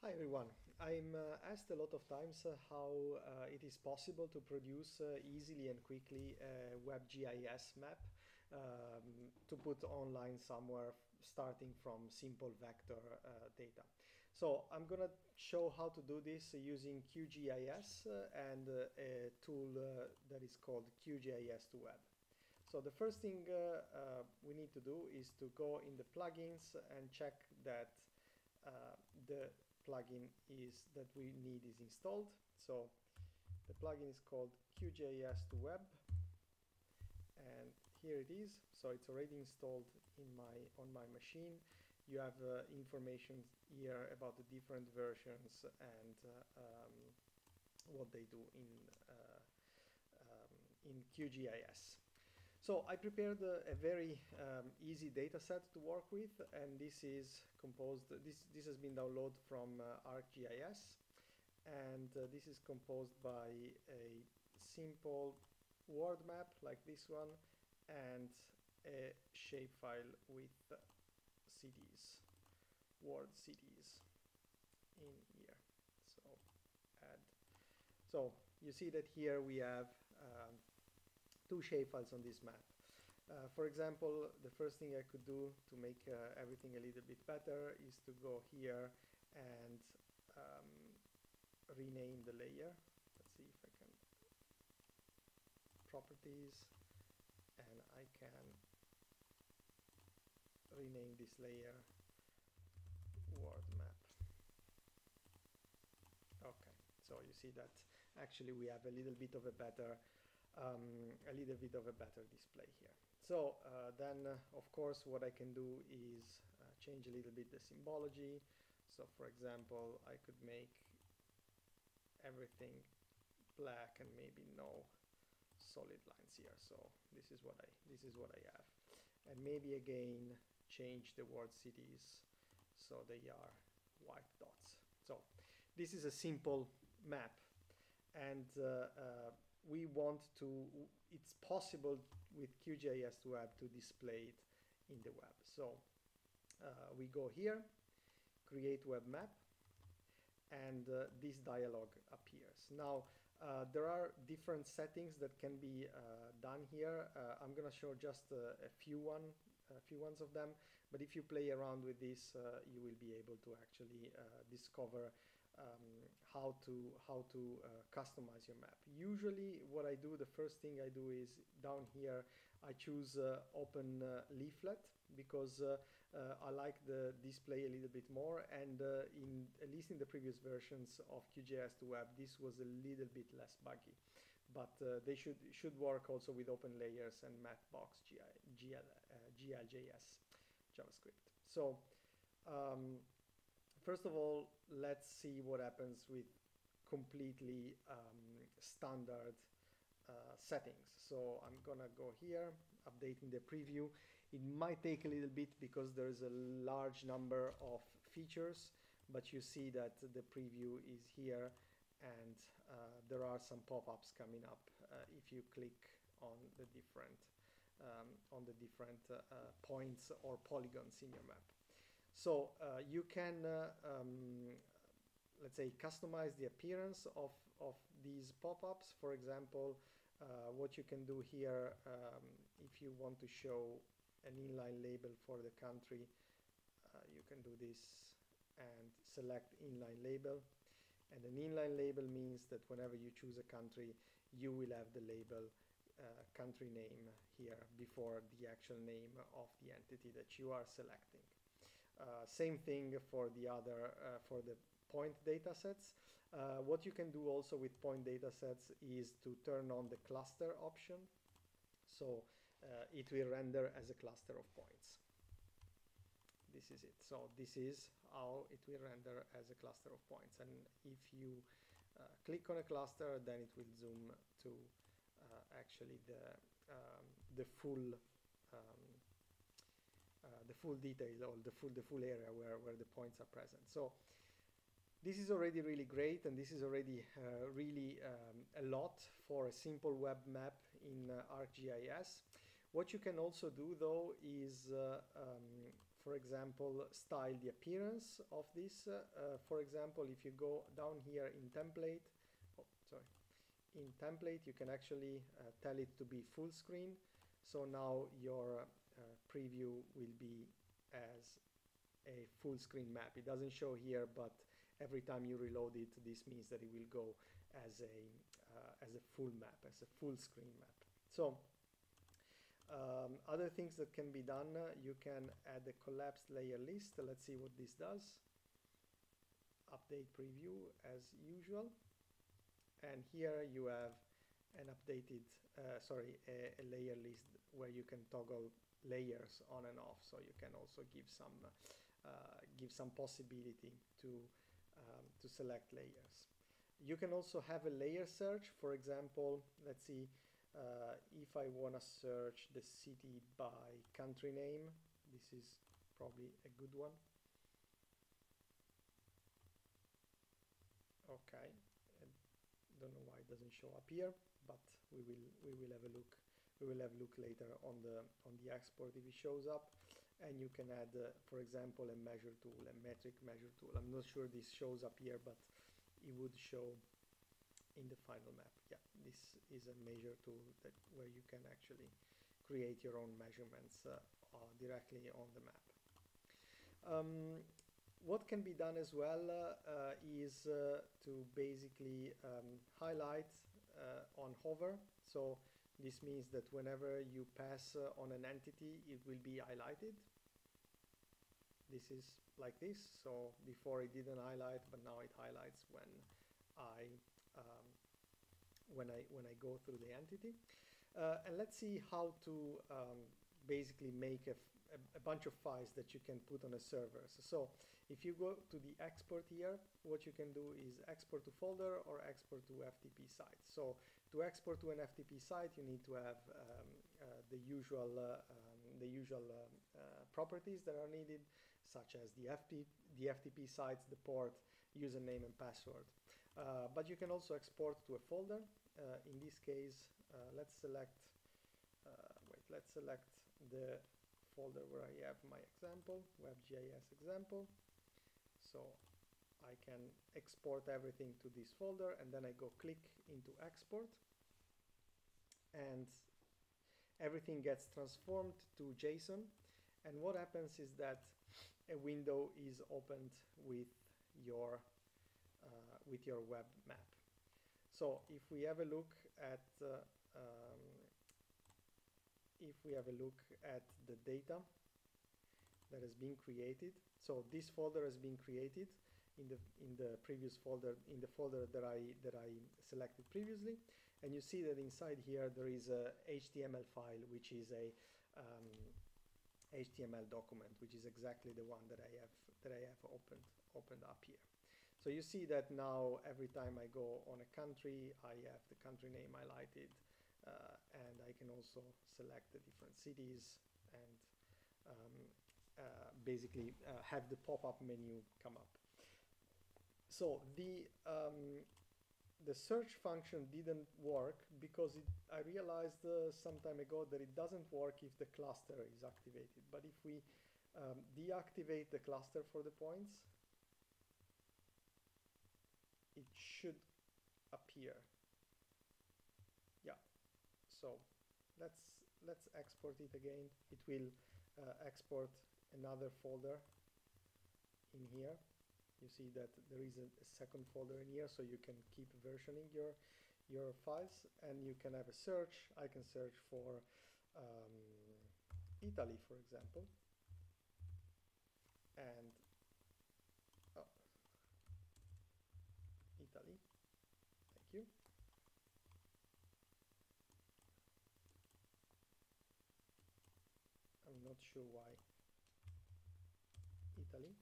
Hi everyone. I'm asked a lot of times how it is possible to produce easily and quickly a WebGIS map to put online somewhere starting from simple vector data. So I'm gonna show how to do this using QGIS and a tool that is called QGIS to Web. So the first thing we need to do is to go in the plugins and check that the plugin that we need is installed. So the plugin is called QGIS to Web, and here it is. So it's already installed on my machine. You have information here about the different versions and what they do in QGIS. So I prepared a very easy data set to work with, and this is composed, this has been downloaded from ArcGIS, and this is composed by a simple word map like this one and a shapefile with cities, word cities in here. So add. So you see that here we have two shapefiles on this map. For example, the first thing I could do to make everything a little bit better is to go here and rename the layer. Let's see if I can. Properties, and I can rename this layer world map. Okay, so you see that actually we have a little bit of a better display here. So then of course what I can do is change a little bit the symbology. So for example, I could make everything black and maybe no solid lines here. So this is what I have, and maybe again change the word cities so they are white dots. So this is a simple map, and we want to, it's possible with QGIS to Web to display it in the web. So we go here, create web map, and this dialog appears. Now there are different settings that can be done here. I'm gonna show just a few ones of them, but if you play around with this, you will be able to actually discover how to customize your map. Usually what I do, the first thing I do is down here I choose open leaflet, because I like the display a little bit more, and at least in the previous versions of QGIS to Web this was a little bit less buggy, but they should work also with open layers and Mathbox GLJS JavaScript. So first of all, let's see what happens with completely standard settings. So I'm gonna go here, updating the preview. It might take a little bit because there's a large number of features, but you see that the preview is here, and there are some pop-ups coming up if you click on the different points or polygons in your map. So you can, let's say, customize the appearance of these pop-ups. For example, what you can do here, if you want to show an inline label for the country, you can do this and select inline label. And an inline label means that whenever you choose a country, you will have the label country name here before the actual name of the entity that you are selecting. Same thing for the other, for the point data sets. What you can do also with point data sets is to turn on the cluster option. So it will render as a cluster of points. This is it. So this is how it will render as a cluster of points. And if you click on a cluster, then it will zoom to actually the full detail, or the full area where the points are present. So this is already really great, and this is already really a lot for a simple web map in ArcGIS. What you can also do though is, for example, style the appearance of this. For example, if you go down here in template, oh, sorry, in template, you can actually tell it to be full screen. So now your preview will be as a full screen map. It doesn't show here, but every time you reload it, this means that it will go as a full map, as a full screen map. So other things that can be done, you can add a collapsed layer list. Let's see what this does. Update preview as usual. And here you have an updated, a layer list where you can toggle layers on and off. So you can also give some possibility to select layers. You can also have a layer search. For example, let's see, if I want to search the city by country name, this is probably a good one. Okay, I don't know why it doesn't show up here, but we will have a look. We will have a look later on the export if it shows up. And you can add, for example, a measure tool, a metric measure tool. I'm not sure this shows up here, but it would show in the final map. Yeah, this is a measure tool where you can actually create your own measurements directly on the map. What can be done as well is to basically highlight on hover. So this means that whenever you pass on an entity, it will be highlighted. This is like this. So before it didn't highlight, but now it highlights when I go through the entity. And let's see how to basically make a bunch of files that you can put on a server. So if you go to the export here, what you can do is export to folder or export to FTP site. So to export to an FTP site, you need to have the usual properties that are needed, such as the FTP sites, the port, username and password. But you can also export to a folder. In this case, let's select the folder where I have my example, WebGIS example. So I can export everything to this folder, and then I go click into export, and everything gets transformed to JSON. And what happens is that a window is opened with your web map. So if we have a look at the data that has been created, so this folder has been created in the previous folder, in the folder that I selected previously, and you see that inside here there is a HTML file, which is a HTML document, which is exactly the one that I have opened up here. So you see that now every time I go on a country, I have the country name highlighted, and I can also select the different cities and basically have the pop-up menu come up. So the search function didn't work because I realized some time ago that it doesn't work if the cluster is activated. But if we deactivate the cluster for the points, it should appear. Yeah. So let's export it again. It will export another folder in here. You see that there is a second folder in here, so you can keep versioning your files, and you can have a search. I can search for Italy, for example, and Italy. Thank you. I'm not sure why Italy.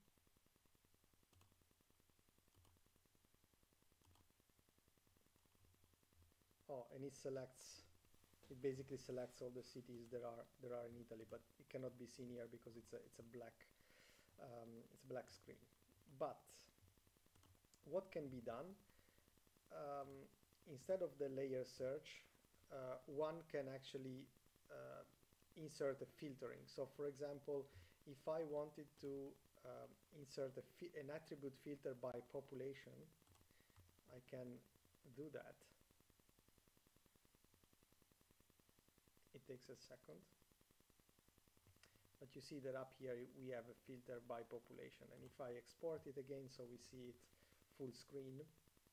Oh, and it basically selects all the cities there are in Italy, but it cannot be seen here because it's a black screen. But what can be done, instead of the layer search, one can actually insert a filtering. So for example, if I wanted to insert an attribute filter by population, I can do that. It takes a second. But you see that up here we have a filter by population. And if I export it again so we see it full screen,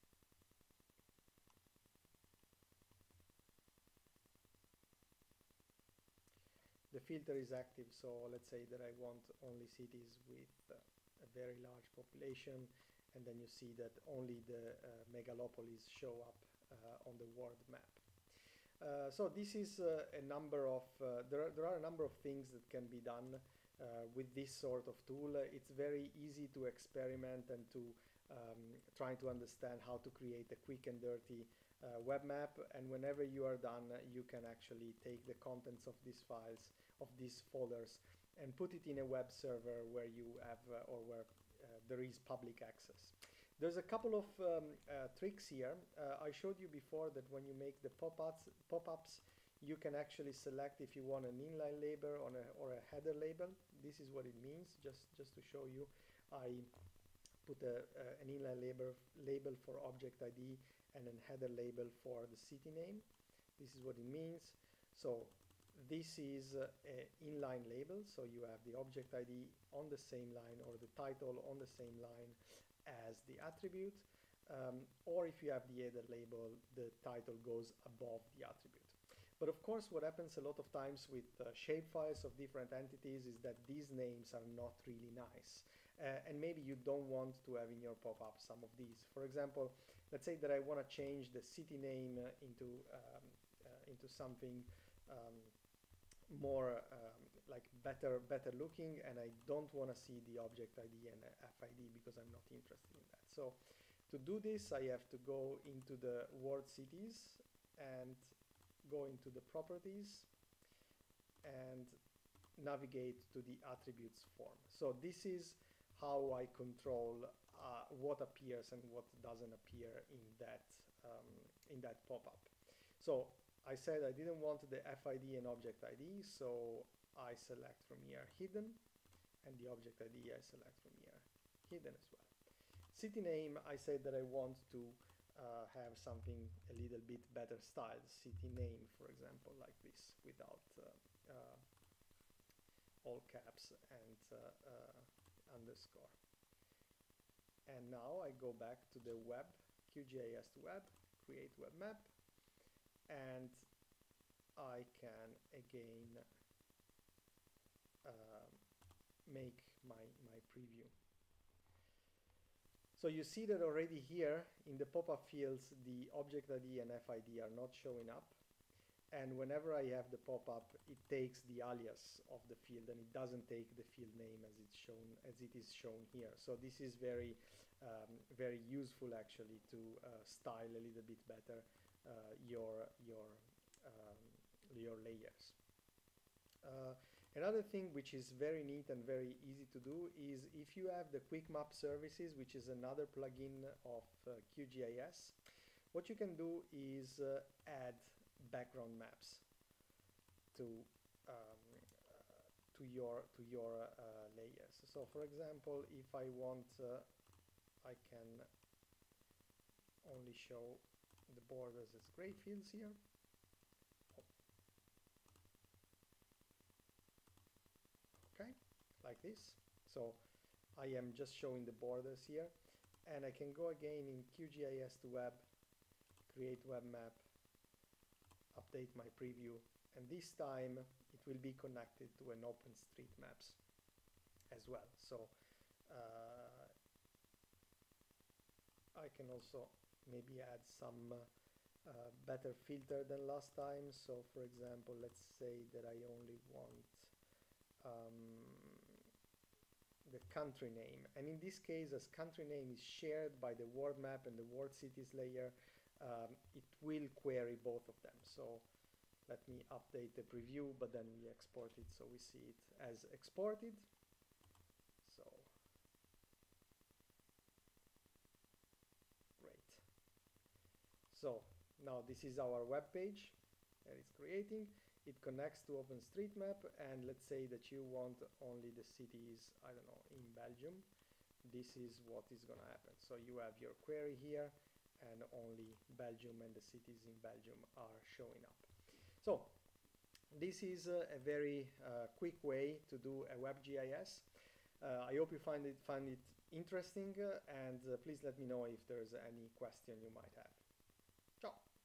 the filter is active. So let's say that I want only cities with a very large population, and then you see that only the megalopolis show up on the world map. So this is a number of, there are a number of things that can be done with this sort of tool. It's very easy to experiment and to trying to understand how to create a quick and dirty web map, and whenever you are done you can actually take the contents of these files, of these folders, and put it in a web server where you have or where there is public access. There's a couple of tricks here. I showed you before that when you make the pop-ups, you can actually select if you want an inline label or a header label. This is what it means. Just to show you, I put an inline label for object ID and a header label for the city name. This is what it means. So this is an inline label, so you have the object ID on the same line or the title on the same line as the attribute, or if you have the header label, the title goes above the attribute. But of course what happens a lot of times with shapefiles of different entities is that these names are not really nice. And maybe you don't want to have in your pop-up some of these. For example, let's say that I want to change the city name into something more like better looking, and I don't want to see the object ID and FID because I'm not interested in that. So to do this, I have to go into the word cities and go into the properties and navigate to the attributes form. So this is how I control what appears and what doesn't appear in that pop-up. So I said I didn't want the FID and object ID, so I select from here hidden, and the object ID I select from here hidden as well. City name, I said that I want to have something a little bit better styled. City name, for example, like this, without all caps and underscore. And now I go back to the web, QGIS to web, create web map, and I can again make my preview. So you see that already here in the pop-up fields the object ID and FID are not showing up, and whenever I have the pop-up it takes the alias of the field and it doesn't take the field name as it is shown here. So this is very very useful actually to style a little bit better your layers. Another thing which is very neat and very easy to do is if you have the Quick Map Services, which is another plugin of QGIS, what you can do is add background maps to your layers. So for example, if I want, I can only show the borders as gray fields here. Okay, like this. So I am just showing the borders here, and I can go again in QGIS to web, create web map, update my preview, and this time it will be connected to an OpenStreetMaps as well. So I can also maybe add some better filter than last time. So for example, let's say that I only want the country name, and in this case, as country name is shared by the world map and the world cities layer, it will query both of them. So let me update the preview, but then we export it so we see it as exported. So great. So now this is our web page that is creating. it connects to OpenStreetMap, and let's say that you want only the cities, I don't know, in Belgium. This is what is going to happen. So you have your query here, and only Belgium and the cities in Belgium are showing up. So this is a very quick way to do a WebGIS. I hope you find it interesting, and please let me know if there's any question you might have. Ciao!